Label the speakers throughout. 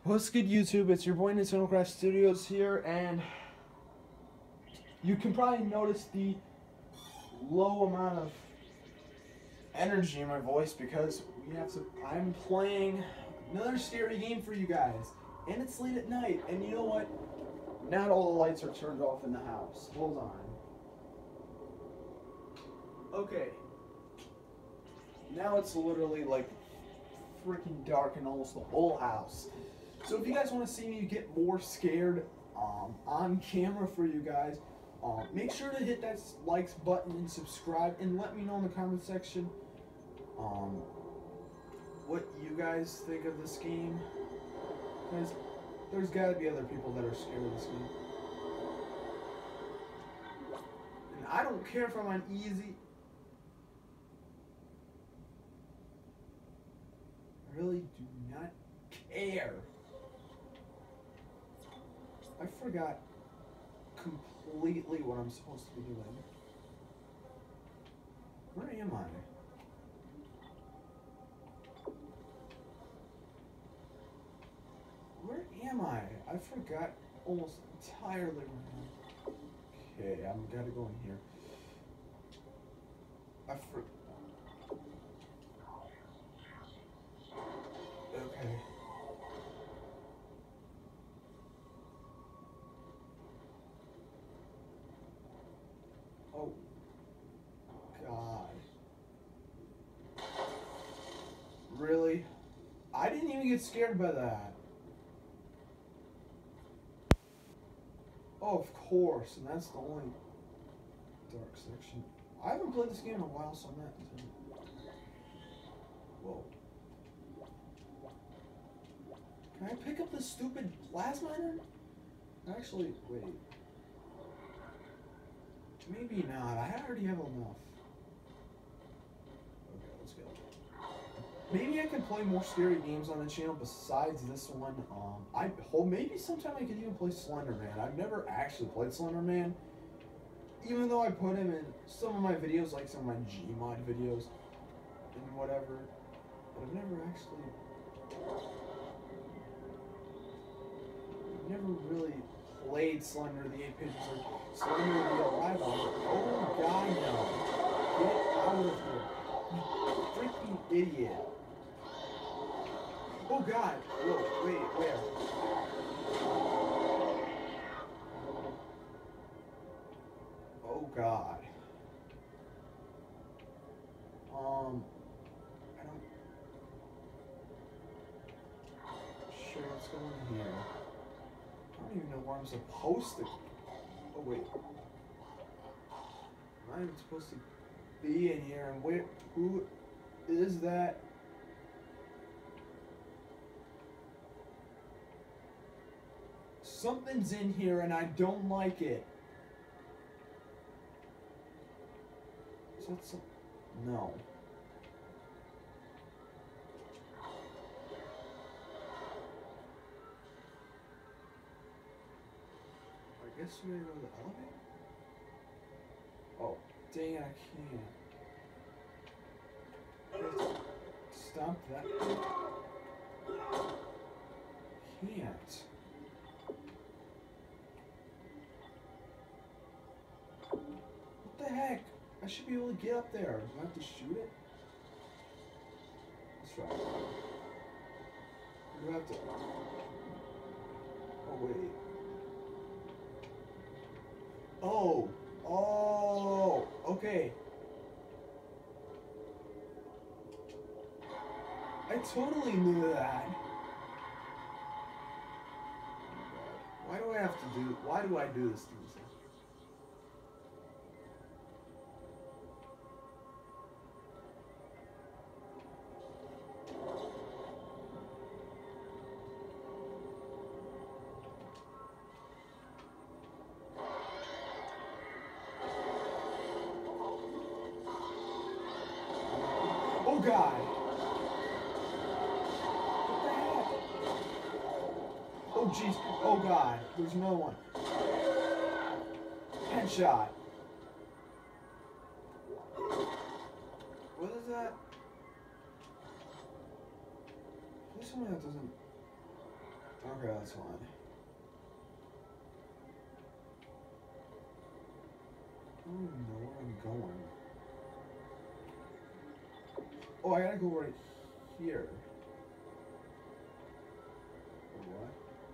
Speaker 1: What's good, YouTube? It's your boy Nintendo Craft Studios here, and you can probably notice the low amount of energy in my voice because I'm playing another scary game for you guys, and it's late at night, and you know what? Not all the lights are turned off in the house. Hold on. Okay. Now it's literally like freaking dark in almost the whole house. So if you guys want to see me get more scared on camera for you guys, make sure to hit that likes button and subscribe, and let me know in the comment section what you guys think of this game. Because there's got to be other people that are scared of this game. And I don't care if I'm on easy. I really do not care. I forgot completely what I'm supposed to be doing. Where am I? Where am I? I forgot almost entirely where I am. Okay, I'm gotta go in here. Okay. Oh, God. Really? I didn't even get scared by that. Oh, of course, and that's the only dark section. I haven't played this game in a while, so I'm not... Whoa. Can I pick up this stupid plasma iron? Actually, wait. Maybe not. I already have enough. Okay, let's go. Maybe I can play more scary games on the channel besides this one. Maybe sometime I could even play Slender Man. I've never actually played Slender Man, even though I put him in some of my videos, like some of my Gmod videos and whatever. But I've never really played Slender the 8 Pages or Slender the Alive on it. Oh God, no! Get out of here, you freaking idiot! Oh God! Whoa! Wait, where? Oh God! I don't. Sure, what's going on here? I don't even know where I'm supposed to. Oh wait. I'm not even supposed to be in here. And where? Who is that? Something's in here and I don't like it. Is that some? No. I guess we gotta go to the elevator? Oh, dang it, I can't. Stop that. Can't. What the heck? I should be able to get up there. Do I have to shoot it? Let's try. Or do I have to... Oh, wait. Oh! Oh! Okay. I totally knew that. Why do I have to do... Why do I do this to myself? Oh God! What the heck? Oh jeez! Oh God! There's another one. Headshot. What is that? Please tell me that doesn't... Okay, that's fine. I don't even know where I'm going. Oh, I gotta go right here. What?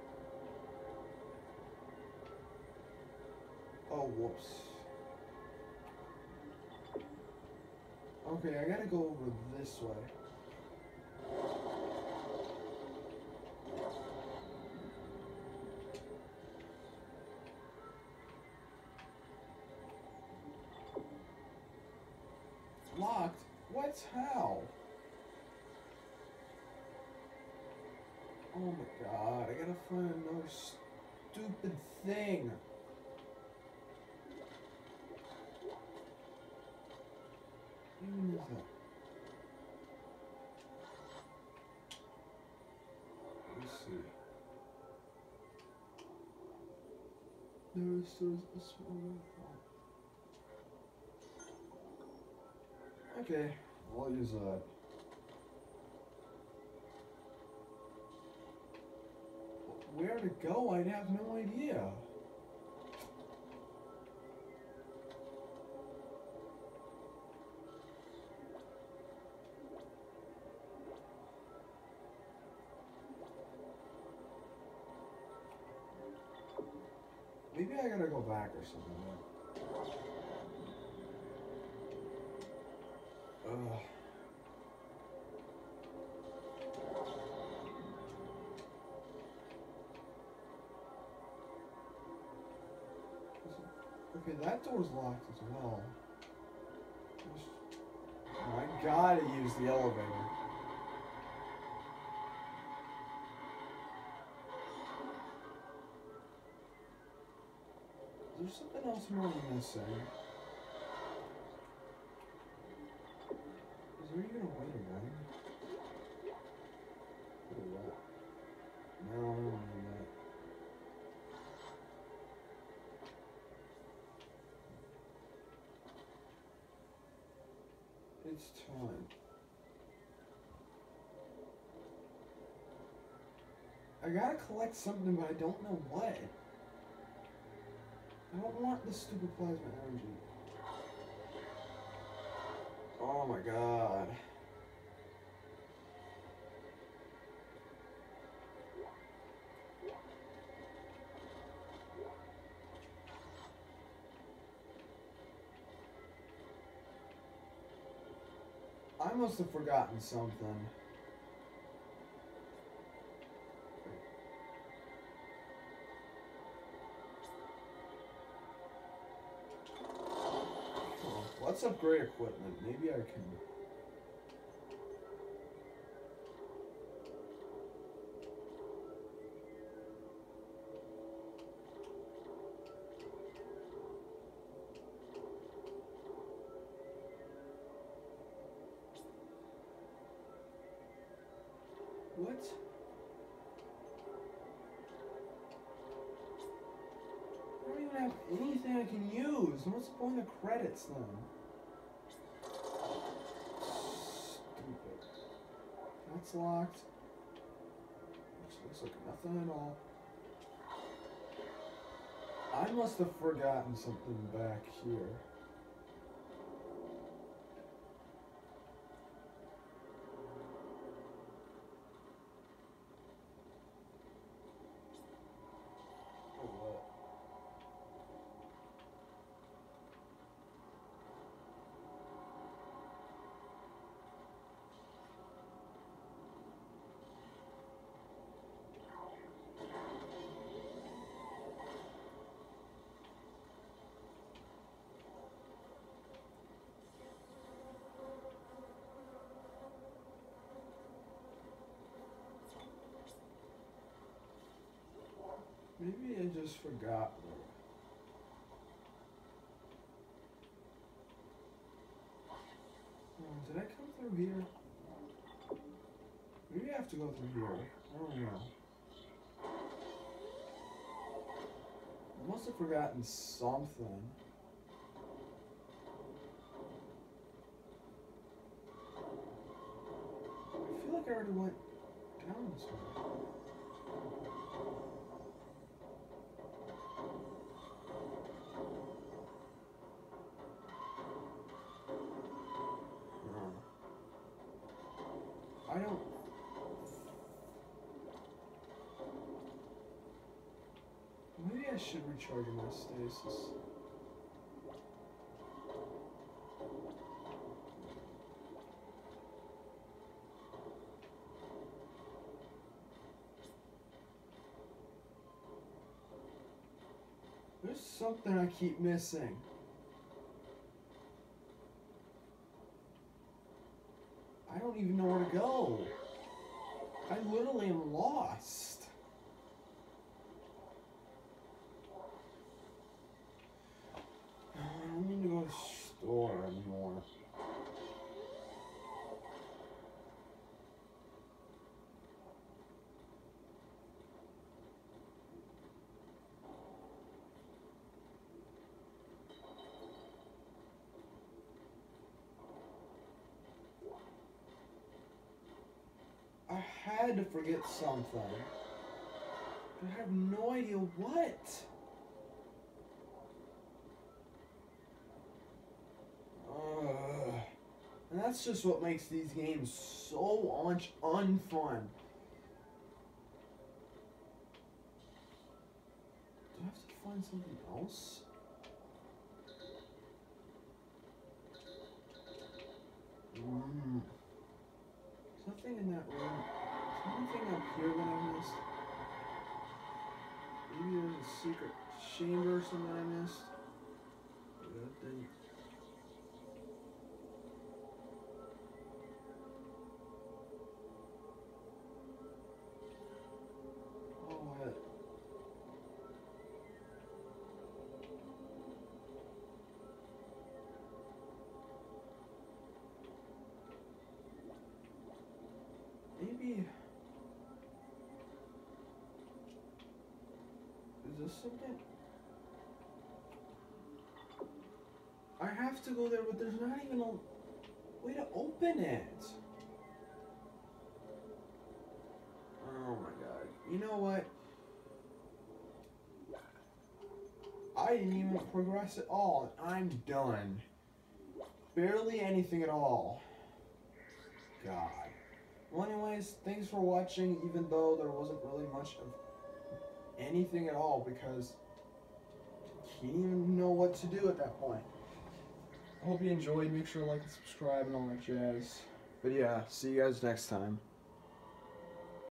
Speaker 1: Oh, whoops. Okay, I gotta go over this way. Locked? What? How? Oh my god, I gotta find another stupid thing. Even is that? Let's see. There's a small. Okay, I'll use that. Where to go? I have no idea. Maybe I gotta go back or something. Ugh. Okay, that door's locked as well. I gotta use the elevator. Is there something else I'm missing? Is there even a way to run? Or what? No, I don't need that. It's time. I gotta collect something, but I don't know what. I don't want the stupid plasma energy. Oh my god. I must have forgotten something. Oh, let's upgrade equipment. Maybe I can. What? I don't even have anything I can use. What's the point of credits then? Stupid. That's locked. Which looks like nothing at all. I must have forgotten something back here. Or what? Maybe I just forgot. Oh, did I come through here? Maybe I have to go through here. I don't know. I must have forgotten something. I feel like I already went down this way. I should recharge my stasis. There's something I keep missing. I don't even know where to go. I literally am lost. I don't need to go to the store anymore. I had to forget something. But I have no idea what. And that's just what makes these games so much unfun. Do I have to find something else? Something in that room. Is there anything up here that I missed? Maybe there's a secret chamber or something I missed. That thing. Maybe. Is this something? I have to go there, but there's not even a way to open it. Oh my god. You know what? I didn't even progress at all. I'm done. Barely anything at all. God. Well, anyways, thanks for watching, even though there wasn't really much of anything at all, because he didn't even know what to do at that point. I hope you enjoyed. Make sure to like and subscribe and all that jazz. But yeah, see you guys next time.